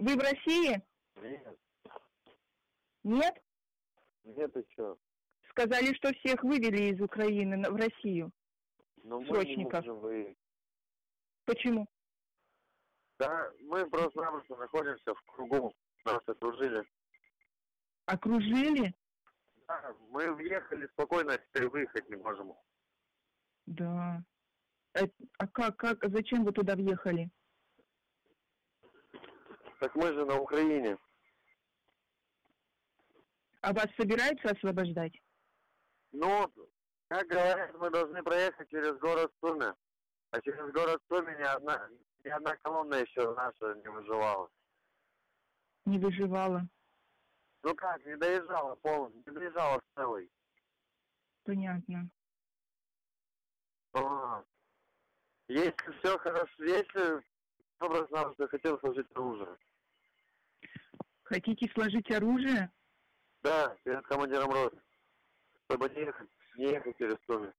Вы в России? Нет. Нет? Нет, ты что? Сказали, что всех вывели из Украины в Россию. Но мы Срочников. не можем выехать. Почему? Да, мы просто-напросто находимся в кругу. Нас окружили. Окружили? Да, мы въехали спокойно, а теперь выехать не можем. Да. А как, зачем вы туда въехали? Так мы же на Украине. А вас собираются освобождать? Ну, как говорят, мы должны проехать через город Суми. А через город Суми ни одна колонна еще наша не выживала. Не выживала. Ну как, не доезжала полностью, не доезжала целой. Понятно. Если все хорошо, если просто хотел сложить оружие. Хотите сложить оружие? Да, перед командиром роты. Чтобы не ехать через Суми.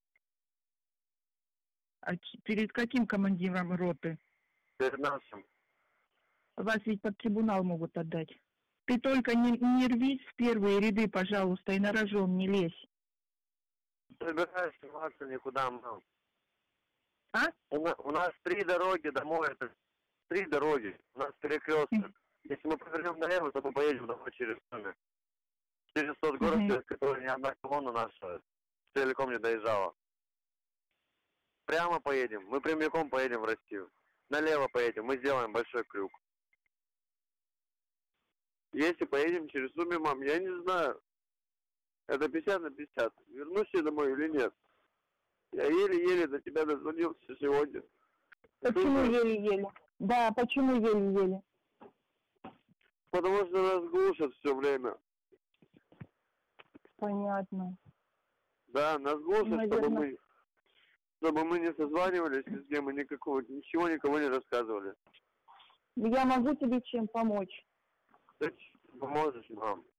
А перед каким командиром роты? Перед нашим. Вас ведь под трибунал могут отдать. Ты только не рвись в первые ряды, пожалуйста, и на рожон не лезь. Собираюсь сниматься никуда, мам. А? У нас 3 дороги домой, это 3 дороги. У нас перекресток. Если мы повернем налево, то мы поедем домой через Суми. Через тот город, через который ни одна колонна наша целиком не доезжала. Прямо поедем. Мы прямиком поедем в Россию. Налево поедем. Мы сделаем большой крюк. Если поедем через Суми, мам, я не знаю. Это 50 на 50. Вернусь я домой или нет? Я еле-еле до тебя дозвонился сегодня. Почему еле-еле? Да, почему еле-еле? Потому что нас глушат все время. Понятно. Да, нас глушат, Наверное. чтобы мы не созванивались ни с кем и ничего никому не рассказывали. Я могу тебе чем помочь? Ты поможешь нам.